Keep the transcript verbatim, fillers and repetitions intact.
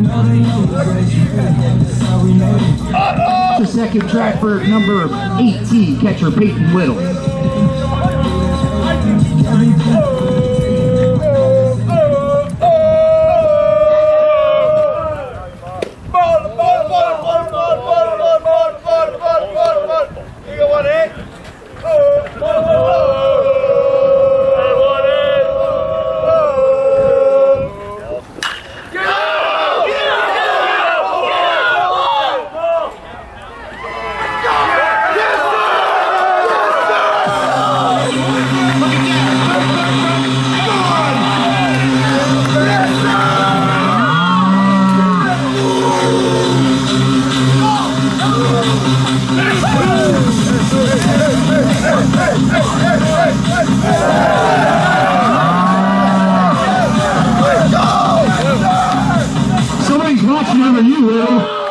The second track for number eighteen, catcher Peyton Whittle. Somebody's watching over you, Will.